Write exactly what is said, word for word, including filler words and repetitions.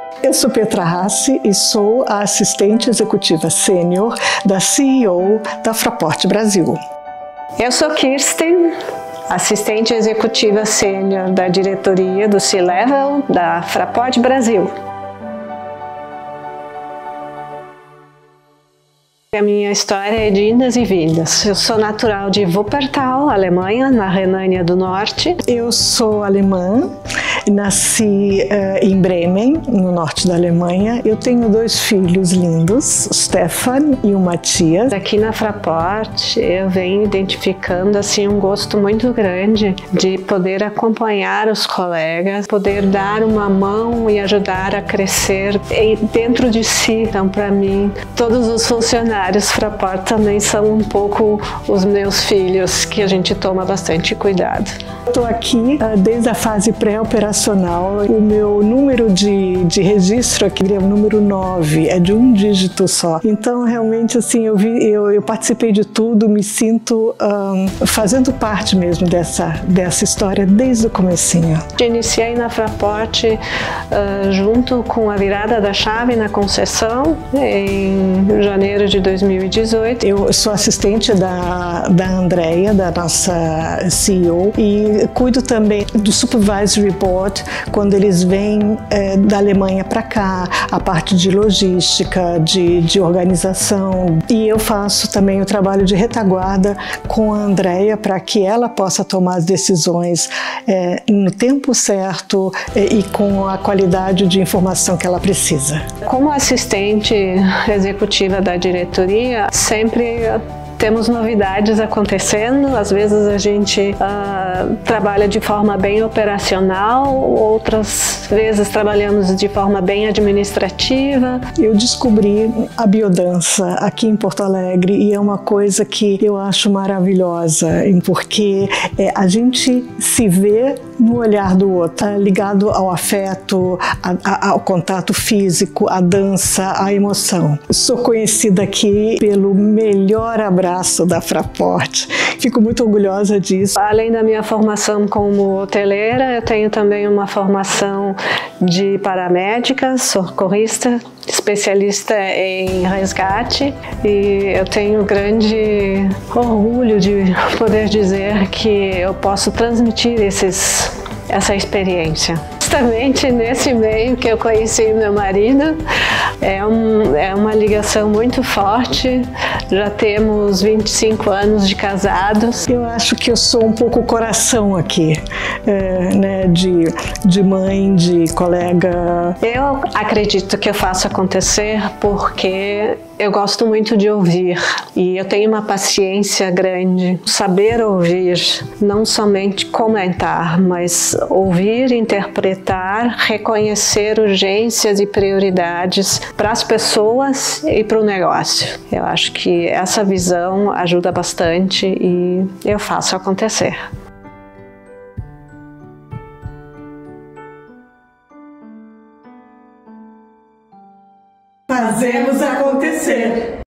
Eu sou Petra Rassi e sou a assistente executiva sênior da C E O da Fraport Brasil. Eu sou Kirsten, assistente executiva sênior da diretoria do C-Level da Fraport Brasil. A minha história é de indas e vindas. Eu sou natural de Wuppertal, Alemanha, na Renânia do Norte. Eu sou alemã, nasci uh, em Bremen, no norte da Alemanha. Eu tenho dois filhos lindos, o Stefan e o Matias. Aqui na Fraport eu venho identificando assim, um gosto muito grande de poder acompanhar os colegas, poder dar uma mão e ajudar a crescer dentro de si. Então, para mim, todos os funcionários Os Fraport também são um pouco os meus filhos, que a gente toma bastante cuidado. Estou aqui uh, desde a fase pré-operacional. O meu número de, de registro aqui é o número nove, é de um dígito só. Então, realmente, assim, eu, vi, eu, eu participei de tudo, me sinto um, fazendo parte mesmo dessa, dessa história desde o comecinho. Iniciei na Fraport uh, junto com a virada da chave na concessão, em janeiro de dois mil e dezoito. Eu sou assistente da, da Andrea, da nossa C E O, e cuido também do Supervisory Board, quando eles vêm é, da Alemanha para cá, a parte de logística, de, de organização. E eu faço também o trabalho de retaguarda com a Andrea para que ela possa tomar as decisões é, no tempo certo é, e com a qualidade de informação que ela precisa. Como assistente executiva da diretoria, sempre temos novidades acontecendo. Às vezes a gente uh, trabalha de forma bem operacional, outras vezes trabalhamos de forma bem administrativa. Eu descobri a biodança aqui em Porto Alegre e é uma coisa que eu acho maravilhosa, porque é, a gente se vê no olhar do outro, ligado ao afeto, a, a, ao contato físico, à dança, à emoção. Sou conhecida aqui pelo melhor abraço da Fraport. Fico muito orgulhosa disso. Além da minha formação como hoteleira, eu tenho também uma formação de paramédica, socorrista, especialista em resgate, e eu tenho grande orgulho de poder dizer que eu posso transmitir esses, essa experiência. Justamente nesse meio que eu conheci meu marido, é, um, é uma ligação muito forte, já temos vinte e cinco anos de casados. Eu acho que eu sou um pouco o coração aqui, é, né, de, de mãe, de colega. Eu acredito que eu faço acontecer porque eu gosto muito de ouvir e eu tenho uma paciência grande. Saber ouvir, não somente comentar, mas ouvir, interpretar, reconhecer urgências e prioridades para as pessoas e para o negócio. Eu acho que essa visão ajuda bastante e eu faço acontecer. Fazemos acontecer.